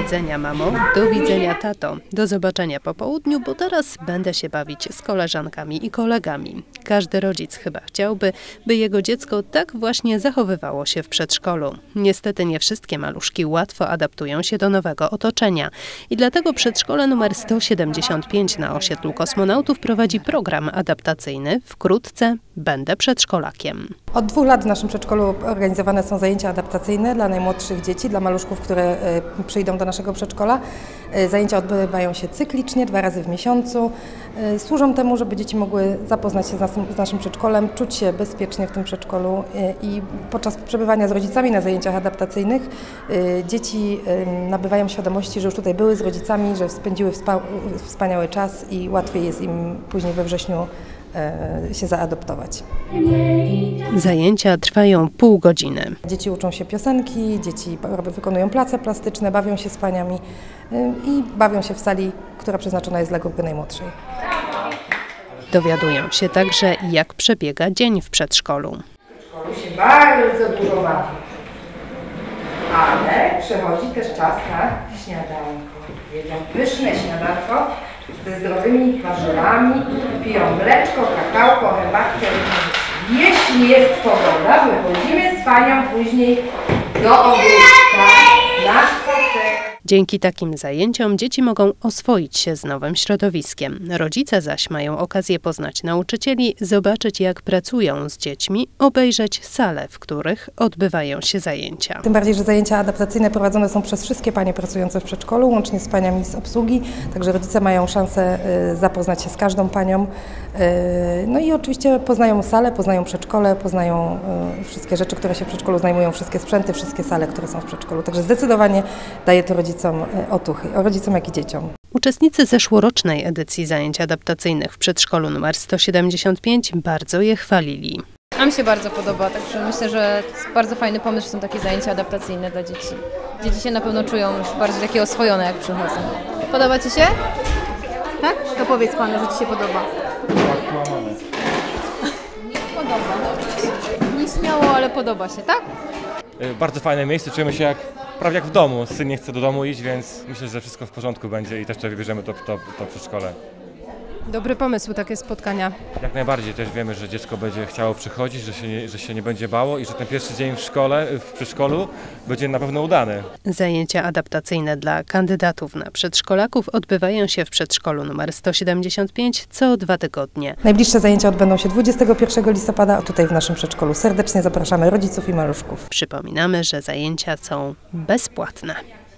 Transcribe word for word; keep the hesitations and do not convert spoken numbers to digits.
widzenia, mamo. Do widzenia, tato. Do zobaczenia po południu, bo teraz będę się bawić z koleżankami i kolegami. Każdy rodzic chyba chciałby, by jego dziecko tak właśnie zachowywało się w przedszkolu. Niestety nie wszystkie maluszki łatwo adaptują się do nowego otoczenia. I dlatego przedszkole numer sto siedemdziesiąt pięć na osiedlu Kosmonautów prowadzi program adaptacyjny Wkrótce będę przedszkolakiem. Od dwóch lat w naszym przedszkolu organizowane są zajęcia adaptacyjne dla najmłodszych dzieci, dla maluszków, które przyjdą do naszego przedszkola. Zajęcia odbywają się cyklicznie, dwa razy w miesiącu. Służą temu, żeby dzieci mogły zapoznać się z naszym, z naszym przedszkolem, czuć się bezpiecznie w tym przedszkolu i podczas przebywania z rodzicami na zajęciach adaptacyjnych dzieci nabywają świadomości, że już tutaj były z rodzicami, że spędziły wspaniały czas i łatwiej jest im później we wrześniu się zaadoptować. Zajęcia trwają pół godziny. Dzieci uczą się piosenki, dzieci wykonują place plastyczne, bawią się z paniami i bawią się w sali, która przeznaczona jest dla grupy najmłodszej. Dowiadują się także, jak przebiega dzień w przedszkolu. W przedszkolu się bardzo dużo bawi, ale przechodzi też czas na śniadanko. Jedzą pyszne śniadanko ze zdrowymi warzywami, piją mleczko, kakałko, herbatkę. Jeśli jest pogoda, wychodzimy z panią później do ogródka na spacer. Dzięki takim zajęciom dzieci mogą oswoić się z nowym środowiskiem. Rodzice zaś mają okazję poznać nauczycieli, zobaczyć jak pracują z dziećmi, obejrzeć sale, w których odbywają się zajęcia. Tym bardziej, że zajęcia adaptacyjne prowadzone są przez wszystkie panie pracujące w przedszkolu, łącznie z paniami z obsługi, także rodzice mają szansę zapoznać się z każdą panią. No i oczywiście poznają salę, poznają przedszkole, poznają wszystkie rzeczy, które się w przedszkolu znajdują, wszystkie sprzęty, wszystkie sale, które są w przedszkolu. Także zdecydowanie daje to rodzicom otuchy, rodzicom jak i dzieciom. Uczestnicy zeszłorocznej edycji zajęć adaptacyjnych w przedszkolu numer sto siedemdziesiąt pięć bardzo je chwalili. Nam się bardzo podoba, także myślę, że to jest bardzo fajny pomysł, że są takie zajęcia adaptacyjne dla dzieci. Dzieci się na pewno czują już bardziej takie oswojone, jak przychodzą. Podoba Ci się? Tak? To powiedz Panu, że Ci się podoba. Podoba. Nieśmiało, ale podoba się, tak? Bardzo fajne miejsce, czujemy się jak, prawie jak w domu. Syn nie chce do domu iść, więc myślę, że wszystko w porządku będzie i też tutaj wybierzemy to, to, to przedszkole. Dobry pomysł, takie spotkania. Jak najbardziej też wiemy, że dziecko będzie chciało przychodzić, że się, nie, że się nie będzie bało i że ten pierwszy dzień w szkole, w przedszkolu będzie na pewno udany. Zajęcia adaptacyjne dla kandydatów na przedszkolaków odbywają się w przedszkolu numer sto siedemdziesiąt pięć co dwa tygodnie. Najbliższe zajęcia odbędą się dwudziestego pierwszego listopada, a tutaj w naszym przedszkolu serdecznie zapraszamy rodziców i maluszków. Przypominamy, że zajęcia są bezpłatne.